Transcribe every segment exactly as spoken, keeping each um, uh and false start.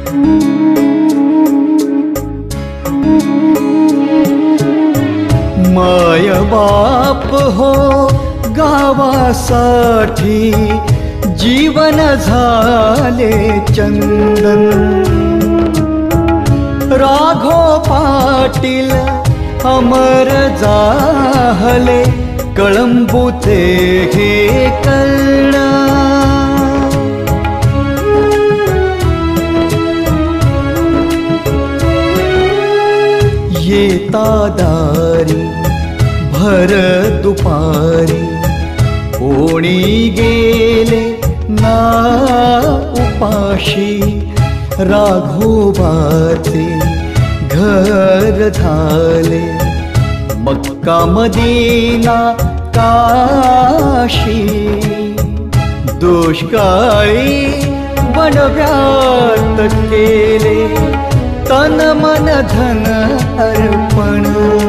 माय बाप हो गावासाठी जीवन झाले चंदन। राघो पाटील अमर जाहले कळंबुचे हे कर्ण। येता दारी भर दुपारी कोणी गेले ना उपाशी। राघोबाचे घर झाले मक्का मदीना काशी। दुष्काळी वणव्यात केले तन मन धन अर्पण।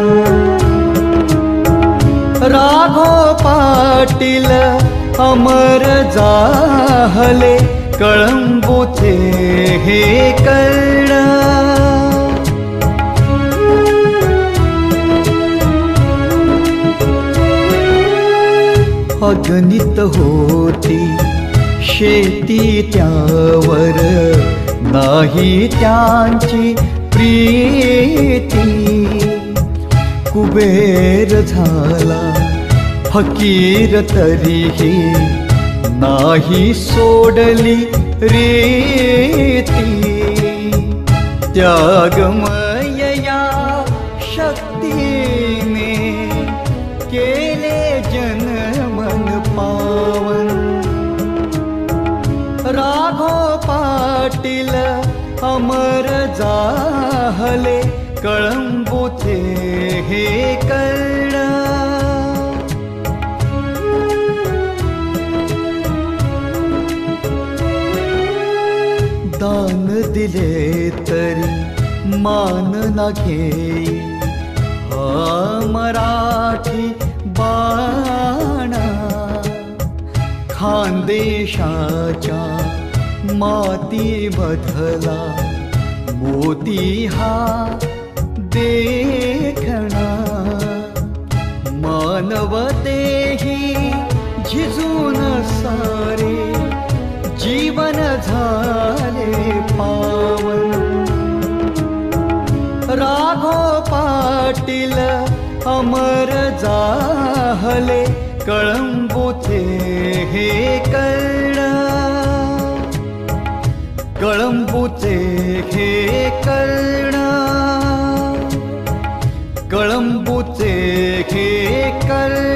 राघो पाटील अमर जाहले कळंबुचे हे कर्ण। अगणित होती शेती त्यावर नाही त्यांची प्रीती। कुबेर झाला फकीर तरीही नाही सोडली रीती। त्यागमय या शक्तीने केले जनमन पावन। राघो पाटील अमर जाहले कळंबुचे हे कर्ण। दान दिले तरी मान ना घेई हा मराठी बाणा। खानदेशाच्या माती बधला मोती हा देखणा। मानवतेही झिजून सारे जीवन झाले पावन। राघो पाटील अमर जाहले कळंबुचे हे कर्ण। कळंबुचे हे कर्ण। कळंबुचे हे कर्ण।